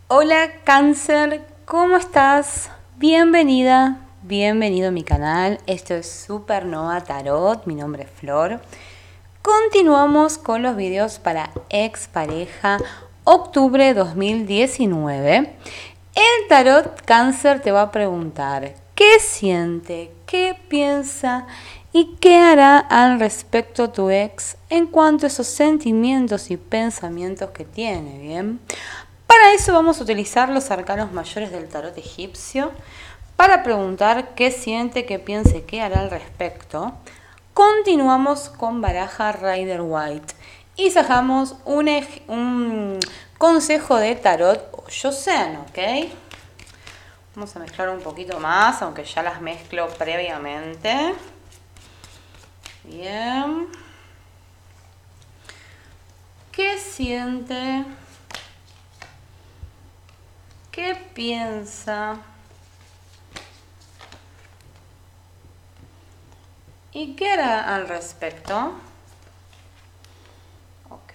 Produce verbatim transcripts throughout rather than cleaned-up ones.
Hola Cáncer, ¿cómo estás? Bienvenida, bienvenido a mi canal. Esto es Supernova Tarot, mi nombre es Flor. Continuamos con los videos para expareja, octubre dos mil diecinueve. El tarot Cáncer te va a preguntar qué siente, qué piensa y qué hará al respecto tu ex en cuanto a esos sentimientos y pensamientos que tiene, ¿bien? Para eso vamos a utilizar los arcanos mayores del tarot egipcio para preguntar qué siente, qué piensa y qué hará al respecto. Continuamos con baraja Rider White y sacamos un, un consejo de tarot Yosen, ¿ok? Vamos a mezclar un poquito más, aunque ya las mezclo previamente. Bien. ¿Qué siente? ¿Qué piensa? ¿Y qué hará al respecto? Ok.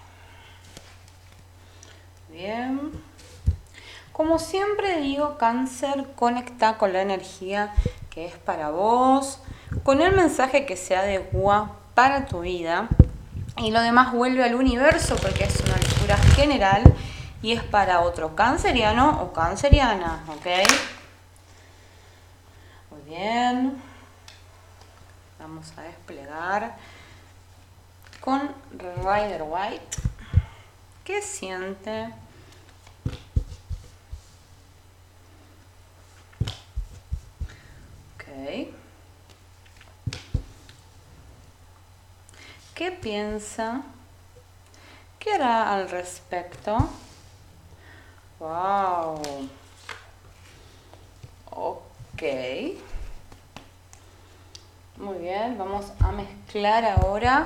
Bien. Como siempre digo, Cáncer, conecta con la energía que es para vos, con el mensaje que se adecua para tu vida. Y lo demás vuelve al universo porque es una lectura general y es para otro canceriano o canceriana, ¿ok? Muy bien. Vamos a desplegar con Rider White. ¿Qué siente? Ok. ¿Qué piensa? ¿Qué hará al respecto? Wow. Ok. Muy bien, vamos a mezclar ahora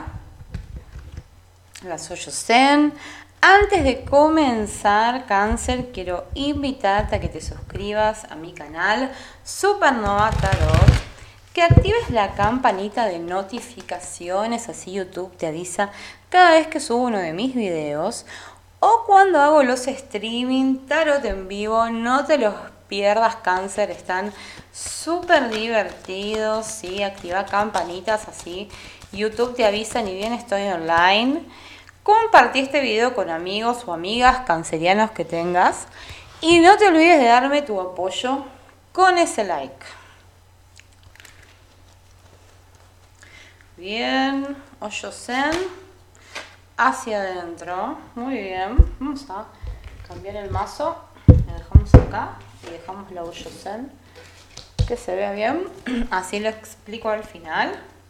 la Soyosen. Antes de comenzar, Cáncer, quiero invitarte a que te suscribas a mi canal Supernova Tarot, que actives la campanita de notificaciones, así YouTube te avisa cada vez que subo uno de mis videos o cuando hago los streaming tarot en vivo. No te los pierdas, Cáncer, están súper divertidos, ¿sí? Activa campanitas, así YouTube te avisa ni bien estoy online. Compartí este video con amigos o amigas cancerianos que tengas y no te olvides de darme tu apoyo con ese like. Bien, Oyosen hacia adentro. Muy bien, vamos a cambiar el mazo. Lo dejamos acá y dejamos la Oyosen que se vea bien. Así lo explico al final.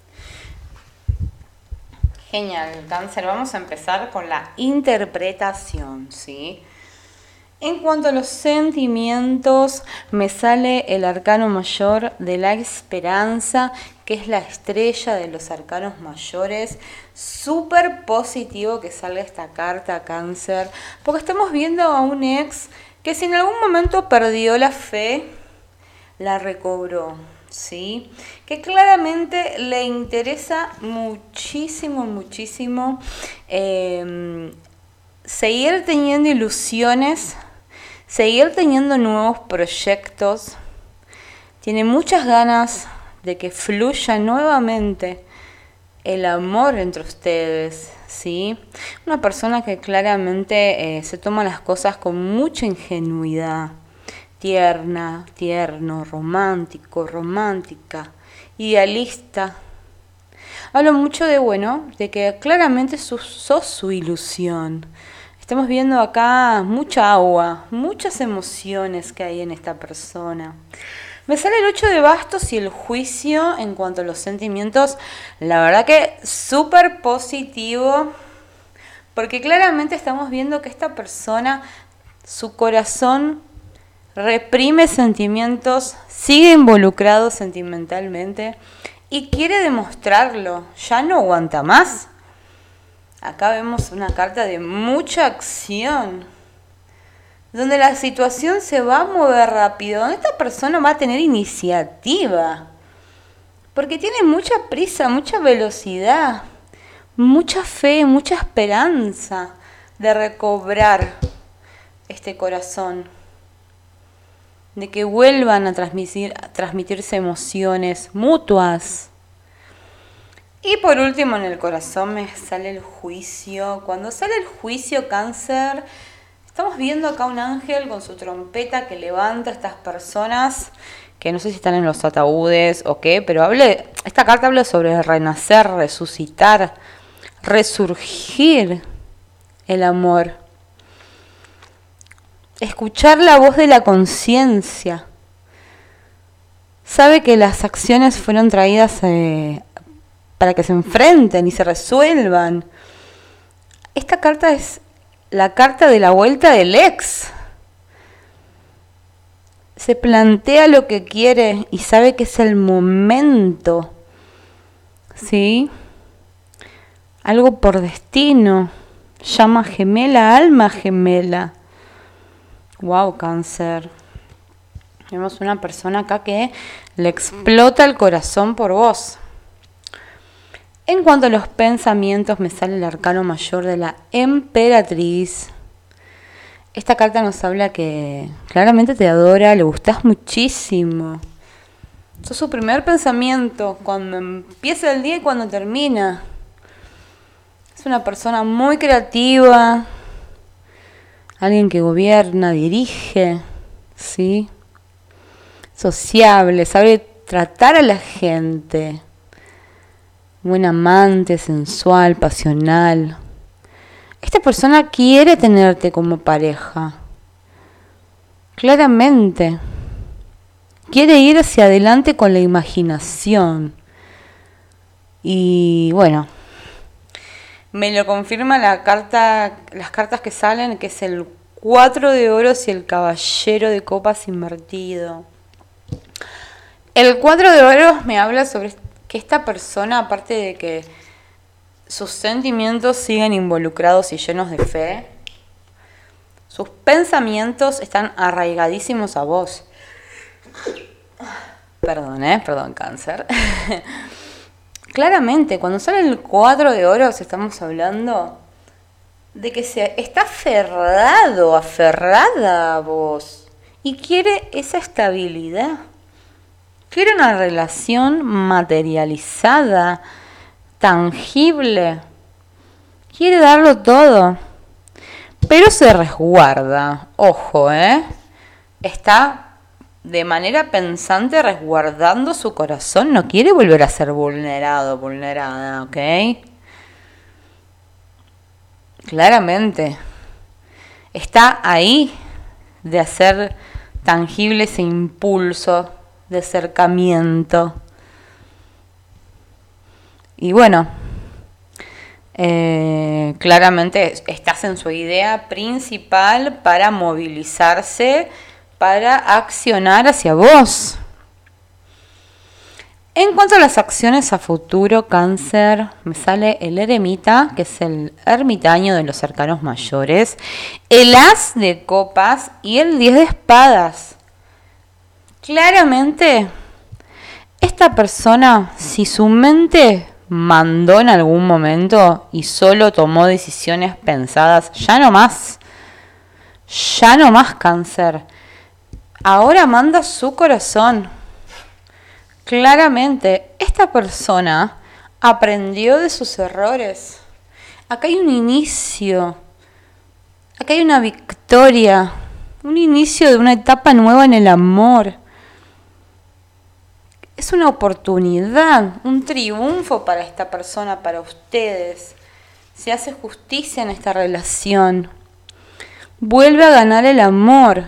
Genial, Cáncer. Vamos a empezar con la interpretación, ¿sí? En cuanto a los sentimientos, me sale el arcano mayor de la esperanza, que es la estrella de los arcanos mayores. Súper positivo que salga esta carta, Cáncer, porque estamos viendo a un ex que si en algún momento perdió la fe, la recobró, ¿sí? Que claramente le interesa muchísimo, muchísimo eh, seguir teniendo ilusiones, seguir teniendo nuevos proyectos. Tiene muchas ganas de que fluya nuevamente el amor entre ustedes, ¿sí? Una persona que claramente eh, se toma las cosas con mucha ingenuidad. Tierna, tierno, romántico, romántica, idealista. Hablo mucho de, bueno, de que claramente sos, sos su ilusión. Estamos viendo acá mucha agua, muchas emociones que hay en esta persona. Me sale el ocho de bastos y el juicio en cuanto a los sentimientos. La verdad que súper positivo, porque claramente estamos viendo que esta persona, su corazón reprime sentimientos, sigue involucrado sentimentalmente y quiere demostrarlo, ya no aguanta más. Acá vemos una carta de mucha acción, donde la situación se va a mover rápido, donde esta persona va a tener iniciativa, porque tiene mucha prisa, mucha velocidad, mucha fe, mucha esperanza de recobrar este corazón, de que vuelvan a transmitir, a transmitirse emociones mutuas. Y por último, en el corazón me sale el juicio. Cuando sale el juicio, Cáncer, estamos viendo acá un ángel con su trompeta que levanta a estas personas que no sé si están en los ataúdes o qué, pero hable, esta carta habla sobre renacer, resucitar, resurgir el amor. Escuchar la voz de la conciencia. Sabe que las acciones fueron traídas eh, para que se enfrenten y se resuelvan. Esta carta es la carta de la vuelta del ex. Se plantea lo que quiere y sabe que es el momento. ¿Sí? Algo por destino. Llama gemela, alma gemela. Wow, Cáncer. Tenemos una persona acá que le explota el corazón por vos. En cuanto a los pensamientos, me sale el arcano mayor de la emperatriz. Esta carta nos habla que claramente te adora, le gustás muchísimo. Sos su primer pensamiento, cuando empieza el día y cuando termina. Es una persona muy creativa, alguien que gobierna, dirige, ¿sí? Sociable, sabe tratar a la gente. Buen amante, sensual, pasional. Esta persona quiere tenerte como pareja. Claramente. Quiere ir hacia adelante con la imaginación. Y bueno, me lo confirma la carta, las cartas que salen, que es el cuatro de oros y el caballero de copas invertido. El cuatro de oros me habla sobre que esta persona, aparte de que sus sentimientos siguen involucrados y llenos de fe, sus pensamientos están arraigadísimos a vos. Perdón, eh, perdón, Cáncer. Claramente, cuando sale el cuatro de oros estamos hablando de que se está aferrado, aferrada a vos y quiere esa estabilidad. Quiere una relación materializada, tangible. Quiere darlo todo, pero se resguarda. Ojo, ¿eh? Está de manera pensante resguardando su corazón. No quiere volver a ser vulnerado, vulnerada, ¿ok? Claramente. Está ahí de hacer tangible ese impulso de acercamiento. Y bueno, eh, claramente estás en su idea principal para movilizarse, para accionar hacia vos. En cuanto a las acciones a futuro, Cáncer, me sale el eremita, que es el ermitaño de los arcanos mayores, el as de copas y el diez de espadas. Claramente, esta persona, si su mente mandó en algún momento y solo tomó decisiones pensadas, ya no más, ya no más, Cáncer. Ahora manda su corazón. Claramente, esta persona aprendió de sus errores. Acá hay un inicio, acá hay una victoria, un inicio de una etapa nueva en el amor. Es una oportunidad, un triunfo para esta persona, para ustedes. Se hace justicia en esta relación. Vuelve a ganar el amor.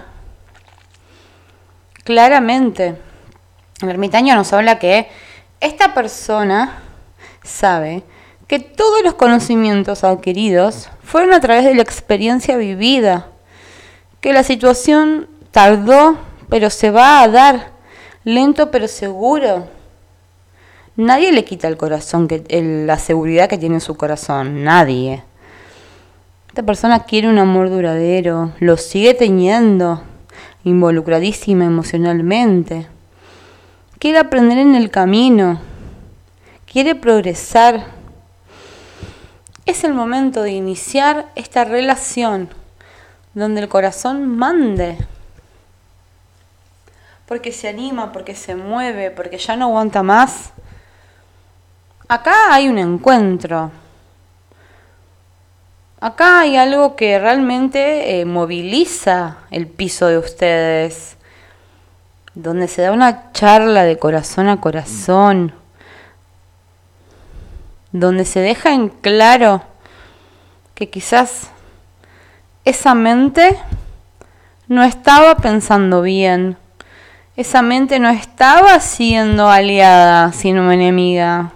Claramente, el ermitaño nos habla que esta persona sabe que todos los conocimientos adquiridos fueron a través de la experiencia vivida, que la situación tardó, pero se va a dar. Lento pero seguro. Nadie le quita el corazón, que, el, la seguridad que tiene en su corazón. Nadie. Esta persona quiere un amor duradero. Lo sigue teniendo. Involucradísima emocionalmente. Quiere aprender en el camino. Quiere progresar. Es el momento de iniciar esta relación. donde el corazón mande. Porque se anima, porque se mueve, porque ya no aguanta más. Acá hay un encuentro. Acá hay algo que realmente eh, moviliza el piso de ustedes. Donde se da una charla de corazón a corazón. Donde se deja en claro que quizás esa mente no estaba pensando bien. Esa mente no estaba siendo aliada, sino enemiga.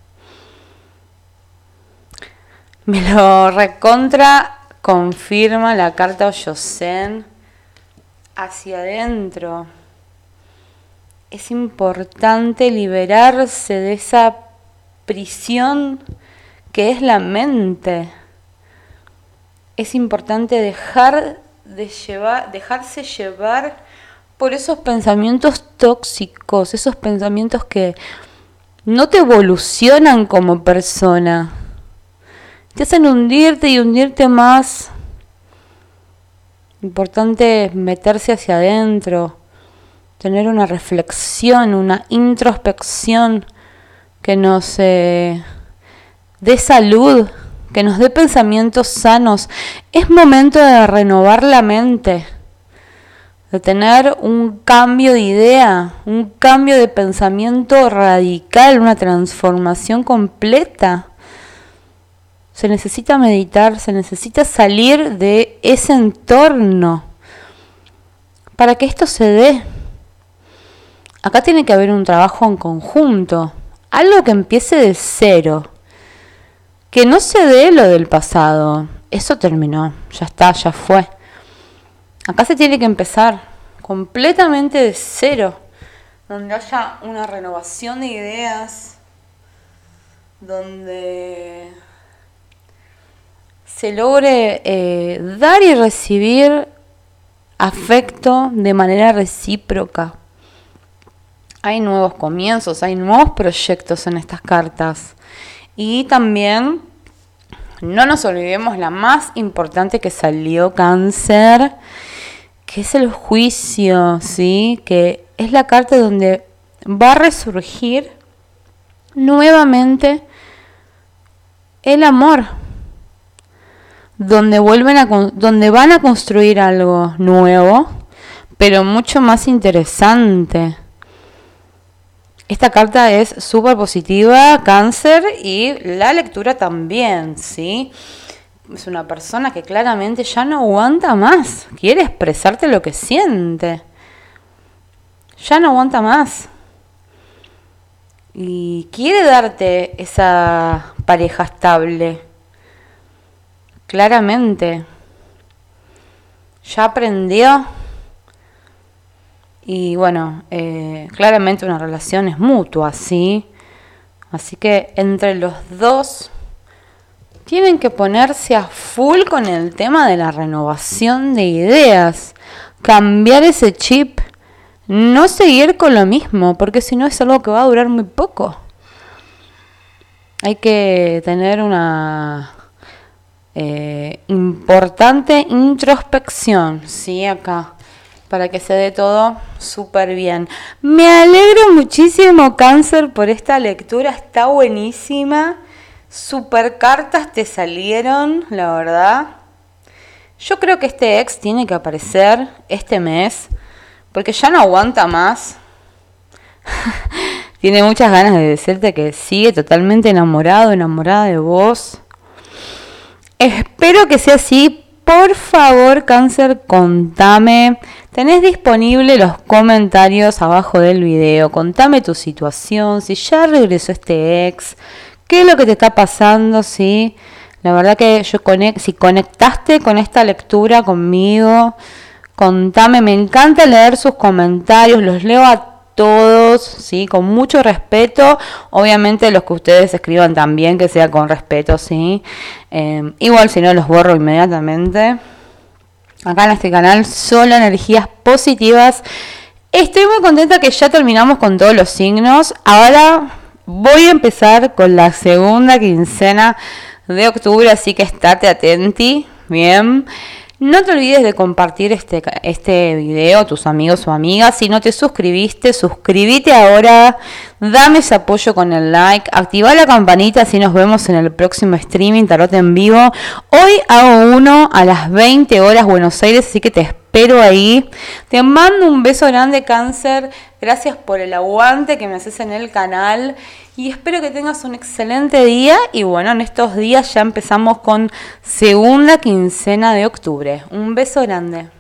Me lo recontra confirma la carta Oyosen hacia adentro. Es importante liberarse de esa prisión que es la mente. Es importante dejar de llevar, dejarse llevar por esos pensamientos tóxicos, esos pensamientos que no te evolucionan como persona. Te hacen hundirte y hundirte más. Importante meterse hacia adentro, tener una reflexión, una introspección que nos eh, dé salud, que nos dé pensamientos sanos. Es momento de renovar la mente, de tener un cambio de idea, un cambio de pensamiento radical, una transformación completa. Se necesita meditar, se necesita salir de ese entorno para que esto se dé. Acá tiene que haber un trabajo en conjunto, algo que empiece de cero, que no se dé lo del pasado. Eso terminó, ya está, ya fue. Acá se tiene que empezar completamente de cero, donde haya una renovación de ideas, donde se logre eh, dar y recibir afecto de manera recíproca. Hay nuevos comienzos, hay nuevos proyectos en estas cartas. Y también no nos olvidemos la más importante que salió, Cáncer, que es el juicio, ¿sí? Que es la carta donde va a resurgir nuevamente el amor. Donde vuelven a donde van a construir algo nuevo, pero mucho más interesante. Esta carta es súper positiva, Cáncer, y la lectura también, ¿sí? Es una persona que claramente ya no aguanta más, quiere expresarte lo que siente. Ya no aguanta más. Y quiere darte esa pareja estable. Claramente. Ya aprendió. Y bueno, eh, claramente una relación es mutua, ¿sí? Así que entre los dos tienen que ponerse a full con el tema de la renovación de ideas. Cambiar ese chip. No seguir con lo mismo, porque si no es algo que va a durar muy poco. Hay que tener una eh, importante introspección, ¿sí? Acá. Para que se dé todo súper bien. Me alegro muchísimo, Cáncer, por esta lectura. Está buenísima. Super cartas te salieron, la verdad. Yo creo que este ex tiene que aparecer este mes, porque ya no aguanta más. Tiene muchas ganas de decirte que sigue totalmente enamorado, enamorada de vos. Espero que sea así. Por favor, Cáncer, contame. Tenés disponible los comentarios abajo del video. Contame tu situación, si ya regresó este ex, qué es lo que te está pasando, ¿sí? La verdad que yo conect, si conectaste con esta lectura conmigo, contame. Me encanta leer sus comentarios, los leo a todos, ¿sí? Con mucho respeto. Obviamente los que ustedes escriban también, que sea con respeto, ¿sí? Eh, igual si no los borro inmediatamente. Acá en este canal solo energías positivas. Estoy muy contenta que ya terminamos con todos los signos. Ahora voy a empezar con la segunda quincena de octubre, así que estate atenti. Bien. No te olvides de compartir este, este video a tus amigos o amigas. Si no te suscribiste, suscríbete ahora. Dame ese apoyo con el like. Activa la campanita, así nos vemos en el próximo streaming Tarot en vivo. Hoy hago uno a las veinte horas Buenos Aires, así que te espero ahí. Te mando un beso grande, Cáncer. Gracias por el aguante que me haces en el canal. Y espero que tengas un excelente día. Y bueno, en estos días ya empezamos con segunda quincena de octubre. Un beso grande.